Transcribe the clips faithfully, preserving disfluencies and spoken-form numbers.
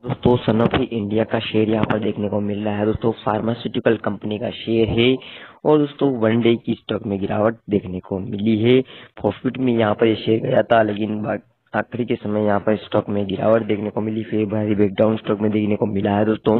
दोस्तों Sanofi India का share यहाँ पर देखने को मिल रहा है। दोस्तों फार्मास्यूटिकल कंपनी का शेयर है और दोस्तों वन डे की स्टॉक में गिरावट देखने को मिली है। प्रॉफिट में यहाँ पर ये शेयर गया था, लेकिन आखिरी के समय यहाँ पर स्टॉक में गिरावट देखने को मिली। फिर भारी ब्रेकडाउन स्टॉक में देखने को मिला है। दोस्तों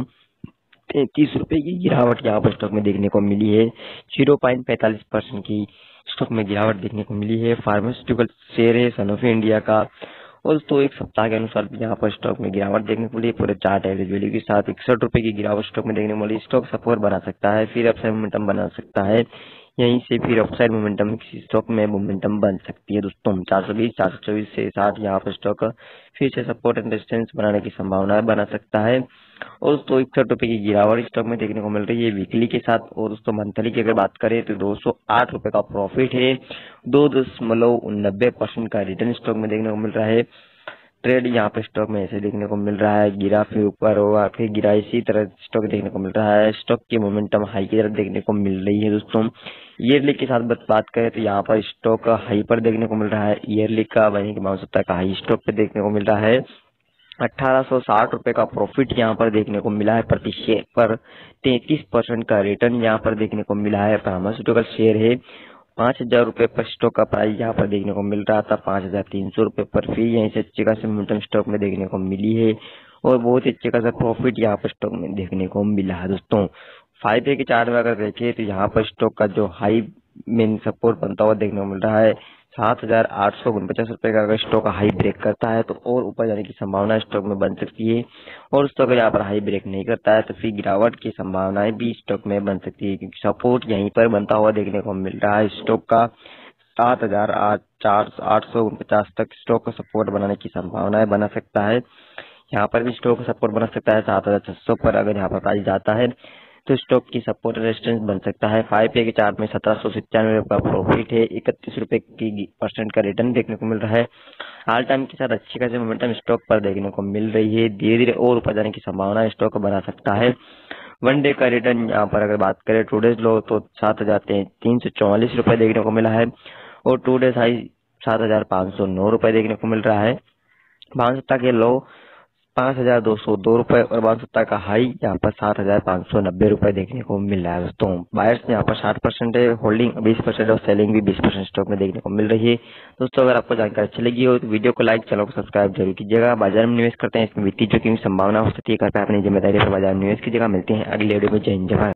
तैतीस रुपए की गिरावट यहाँ पर स्टॉक में देखने को मिली है। जीरो पॉइंट पैंतालीस परसेंट की स्टॉक में गिरावट देखने को मिली है। फार्मास्यूटिकल शेयर है सनोफी इंडिया का। और दोस्तों एक सप्ताह के अनुसार भी यहाँ पर स्टॉक में गिरावट देखने को मिली। पूरे चार्ट एवरेज वैल्यू के साथ इकसठ रुपए की गिरावट स्टॉक में देखने को मिली। स्टॉक सपोर्ट बना सकता है, फिर अपसाइड मोमेंटम बना सकता है, यहीं से फिर अपसाइड मोमेंटम किसी स्टॉक में मोमेंटम बन सकती है। दोस्तों चार सौ बीस चार सौ चौबीस से साठ यहाँ पर स्टॉक फिर से सपोर्ट एंड रेजिस्टेंस बनाने की संभावना बना सकता है। और दोस्तों इकसठ रुपए की गिरावट स्टॉक में देखने को मिल रही है वीकली के साथ। और दोस्तों मंथली की अगर बात करें तो दो सौ आठ रुपए का प्रॉफिट है। दो दशमलव नब्बे परसेंट का रिटर्न स्टॉक में देखने को मिल रहा है। ट्रेड यहाँ पे स्टॉक में ऐसे देखने को मिल रहा है, गिरा फिर ऊपर होगा फिर गिरा, इसी तरह स्टॉक देखने को मिल रहा है। स्टॉक की मोमेंटम हाई की तरफ देखने को मिल रही है। दोस्तों ईयरली के साथ बात करें तो यहाँ पर स्टॉक हाई पर देखने को मिल रहा है। ईयरली का वहीं की सप्ताह का हाई स्टॉक पे देखने को मिल रहा है। अठारह सौ साठ रुपए का प्रॉफिट यहाँ पर देखने को मिला है प्रति शेयर पर। तैतीस परसेंट का रिटर्न यहाँ पर देखने को मिला है। फार्मास्यूटिकल शेयर है। पांच हजार रुपए पर स्टॉक का प्राइस यहाँ पर देखने को मिल रहा था, पांच हजार तीन सौ रुपए पर। फिर यहीं से अच्छी खासी मोमेंटम स्टॉक में देखने को मिली है और बहुत ही अच्छे खासा प्रॉफिट यहाँ पर स्टॉक में देखने को मिला है। दोस्तों फाइव के चार्ट में अगर देखें तो यहाँ पर स्टॉक का जो हाई मेन सपोर्ट बनता हुआ देखने को मिल रहा है सात हजार आठ सौ उनपचास रुपए का। अगर स्टॉक हाई ब्रेक करता है तो और ऊपर जाने की संभावना स्टॉक में बन सकती है। और स्टॉक अगर यहाँ पर हाई ब्रेक नहीं करता है तो फिर गिरावट की संभावनाएं भी स्टॉक में बन सकती है, क्योंकि सपोर्ट यहीं पर बनता हुआ देखने को मिल रहा है। स्टॉक का सात हजार आठ चार आठ सौ उनपचास तक स्टॉक का सपोर्ट बनाने की संभावनाएं बना सकता है। यहाँ पर भी स्टॉक का सपोर्ट बना सकता है सात हजार छह सौ पर। अगर यहाँ पर प्राइस जाता है तो स्टॉक की सपोर्ट रेजिस्टेंस बन सकता है। फाइव पे के चार्ट में सत्रह सौ सिक्यानवे का प्रॉफिट है। इकतीस रुपए की परसेंट का रिटर्न देखने को मिल रहा है। ऑल टाइम के साथ अच्छी खासी मोमेंटम स्टॉक पर देखने को मिल रही है। धीरे धीरे और ऊपर जाने की संभावना स्टॉक बना सकता है। वन डे का रिटर्न यहाँ पर अगर बात करें टू डेज लो तो सात हजार तीन सौ चौवालीस रुपए देखने को मिला है और टू डेज हाई सात हजार पाँच सौ नौ रुपए देखने को मिल रहा है। पांच सप्ताह के लो पांच हजार दो सौ दो रुपए और पांच सप्ताह का हाई यहाँ पर सात हजार पाँच सौ नब्बे रुपए देखने को मिल रहा है। दोस्तों बायर्स यहाँ पर साठ परसेंट है, होल्डिंग बीस परसेंट और सेलिंग भी बीस परसेंट स्टॉक में देखने को मिल रही है। दोस्तों अगर आपको जानकारी अच्छी लगी हो तो वीडियो को लाइक, चैनल को सब्सक्राइब जरूर कीजिएगा। बाजार में निवेश करते हैं, इसमें वित्तीय जोखिम की संभावना हो सकती है, कृपया अपनी जिम्मेदारी पर बाजार में निवेश कीजिएगा। मिलते हैं अगले वीडियो में। जय हिंद जय भारत।